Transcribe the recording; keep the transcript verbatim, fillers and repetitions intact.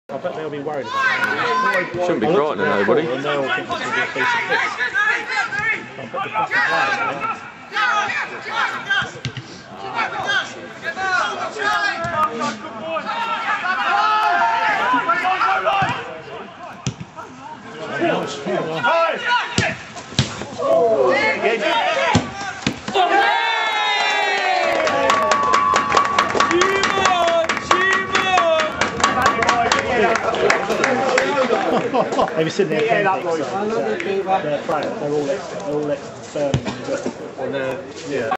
I bet they'll be worried about that. Shouldn't be frightening nobody. And they'll think it's going to be a piece of piss. I'll put the fucking players there. They were sitting there yeah, that boy. They're, they're, they're all ex, they're all ex, um, yeah.